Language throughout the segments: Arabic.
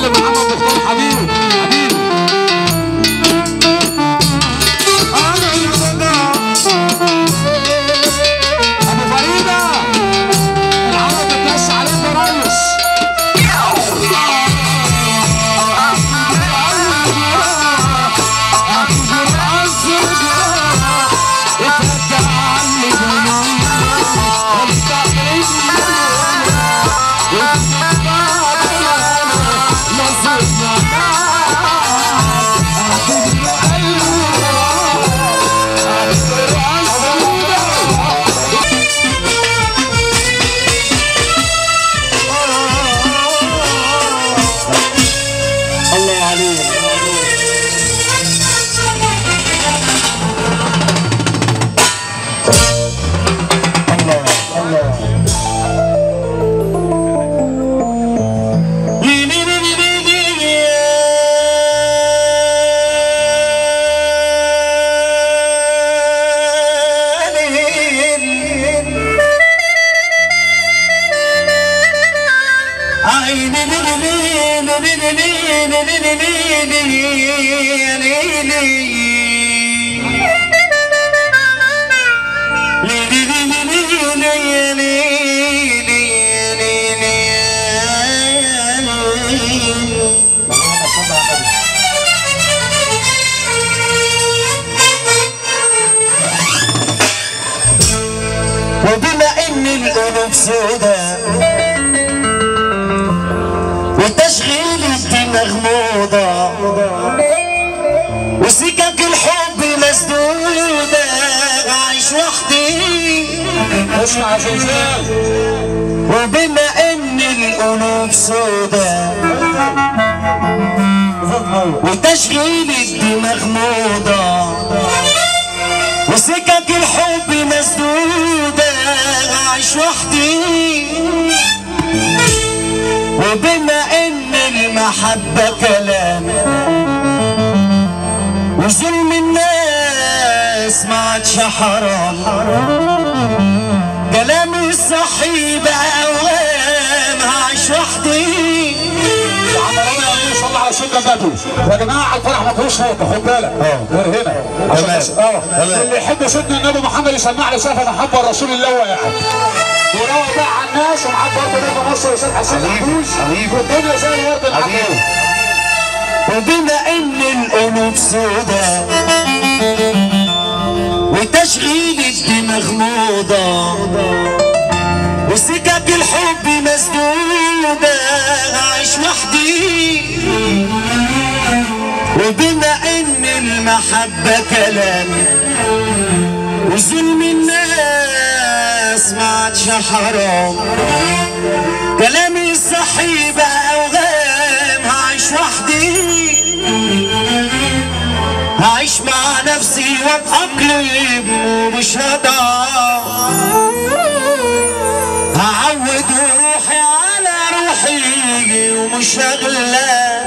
المعلم محمد مختار حبيبي حبيبي. ابو فريده العرب بتمشي عليك يا ريس. وبما ان القلوب سوداء وتشغيل الدماغ موضة وسكك الحب مسدودة عايش وحدي اسمع يا زلزال. وبما ان القلوب سوداء وتشغيل الدماغ موضة وسكك الحب مسدودة عايش وحدي وبما ان المحبة كلام وظلم الناس ما عادش حرام كلامي الصحي بقى اوهام هعيش وحدي. صلى على سيدنا النبي يا جماعه. الفرح ما فيهوش نقطه خد بالك غير هنا عشان اللي يحب سيدنا النبي محمد يسمع لي سقف محبه رسول الله واحد وروق بقى على الناس ومعاه برضه نجم مصر الاستاذ حسين محفوظ والدنيا زي الورد الحبيب. وبما ان القلوب سوداء وتشغيل الدماغ موضة وسكك الحب مسدودة عايش وحدي وبما ان المحبة كلام وظلم الناس ما عادش حرام كلامي الصحي بقى اوهام هعيش وحدي هعيش مع نفسي واتأقلم ومش هضعف هعود روحي على روحي ومش هغلى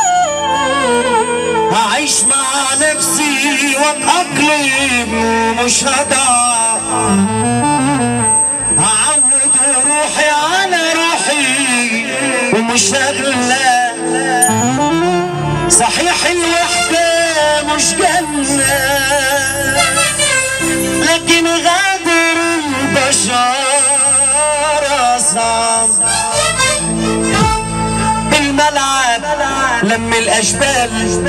هعيش مع نفسي واتأقلم ومش هضعف هعود روحي على روحي ومش هغلى. صحيح الوحدة مش جنة لكن غادر البشر صعب. الملعب لم الأشبال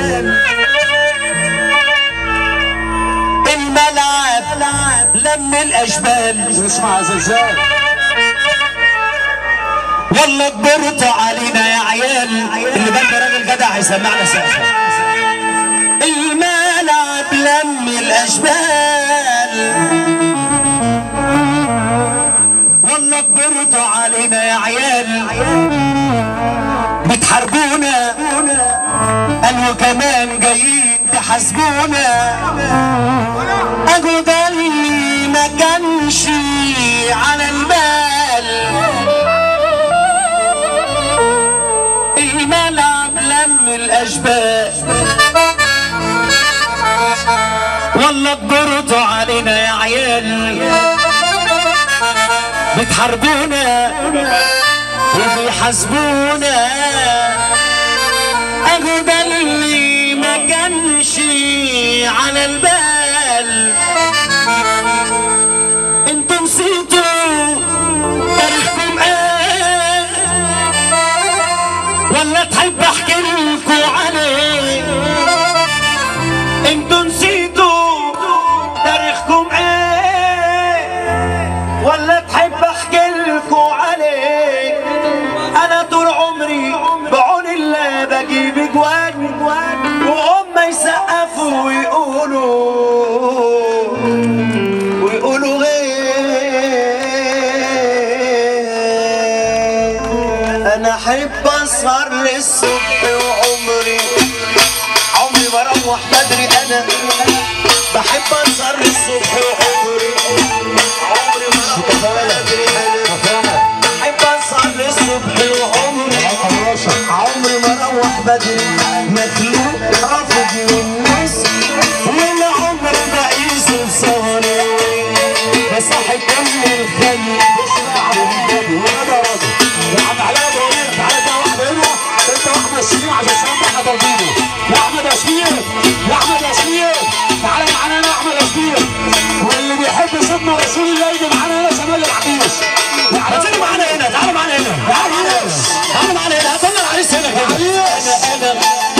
الملعب لم الأشبال. اسمع يا زلزال. والله كبرتوا علينا يا عيال. اللي جنب راجل جدع هيسمعنا سقف. الملعب لم الأشبال والله كبرتوا علينا يا عيال بتحاربونا قالوا كمان جايين تحاسبونا اجو ده اللي ما كانش على البال. الملعب لم الاشبال والله كبرتوا علينا يا عيال بتحاربونا وبيحاسبونا اهو ده اللي ما كانش على البال. انتوا نسيتوا تاريخكم ايه ولا تحب احكي لكم عليه؟ انتوا نسيتوا تاريخكم ايه ولا تحب احكي لكم عليه؟ انا طول عمري بعون الله بجيب اجوان وهم يسقفوا ويقولوا غير. انا احب اسهر للصبح وعمري ما اروح بدري. انا بحب اسهر للصبح وعمري ما اروح بدري. انا بحب اسهر للصبح وعمري ما اروح بدري. مخلوق رافض للناس والعمر بقيس بسهري بصحي كل الخلق. يا عم علاء بقول تعالى ده واحده هنا انت واحمد شيرين عشان سلام احنا ضاربينه. يا احمد يا شير تعالى معانا هنا يا احمد يا شير. واللي بيحب سيدنا رسول الله يجي معانا هنا شمال العريش. تعالوا معانا هنا. تعالوا معانا هنا. هطلع العريس هنا. انا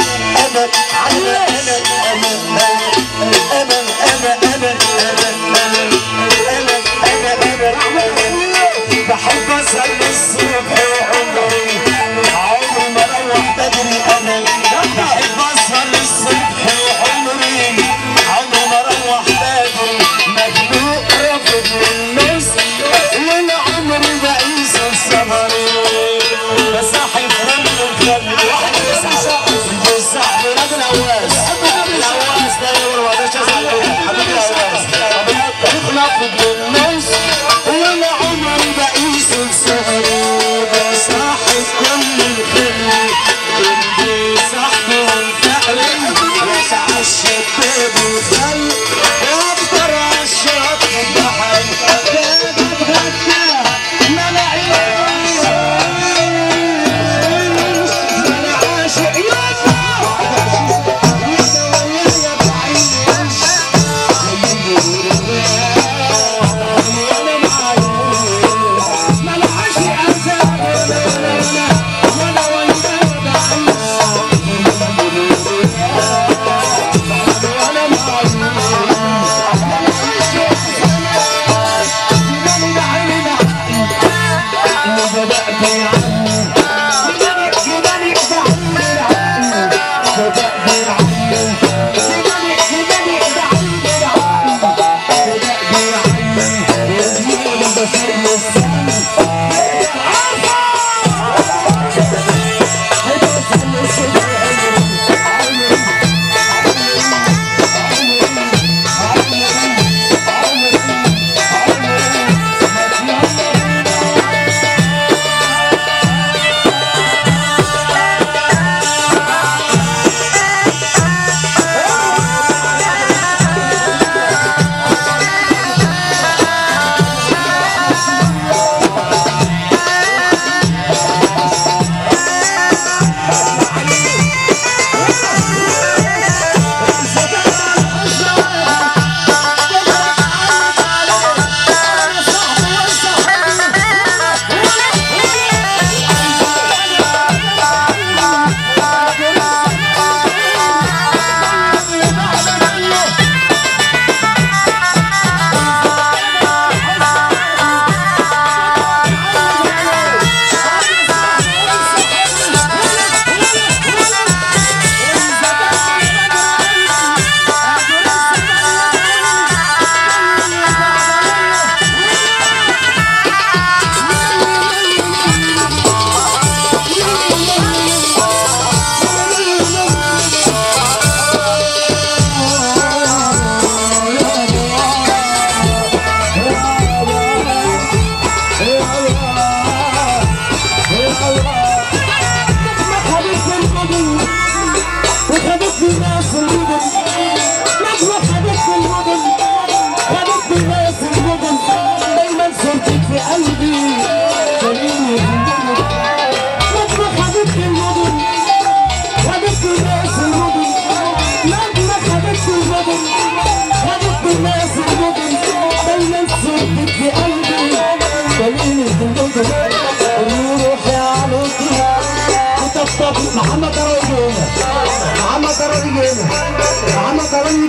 الناس المدن لما خدت المدن خدت الناس المدن دايما صرت في قلبي دليل المدن روحي عليكي وطبطب محمد كرامي محمد كرامي محمد كرامي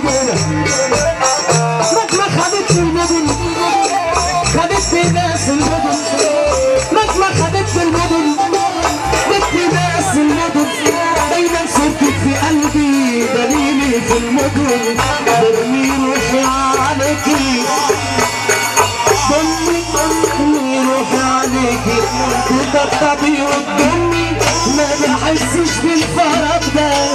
لما خدت المدن خدت الناس المدن لما خدت المدن خدت الناس المدن دايما صرت في قلبي دليلي في المدن برمي روحي عليكي ضمي روحي عليكي تطبطبي قدامي ما بحسش بالفرق ده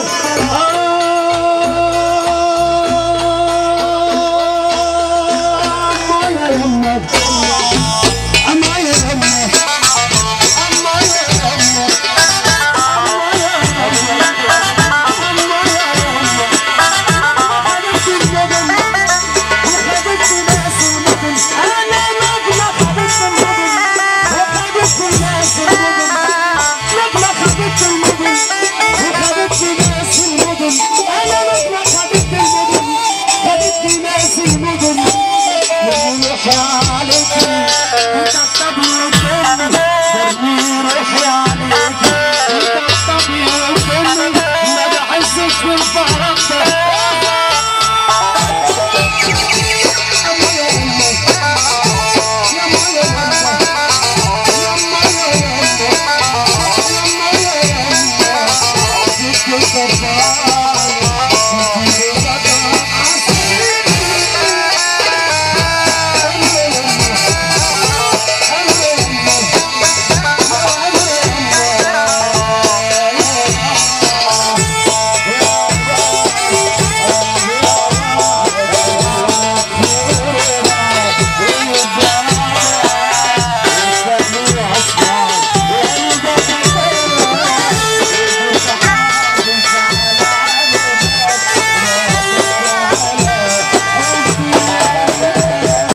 Bye.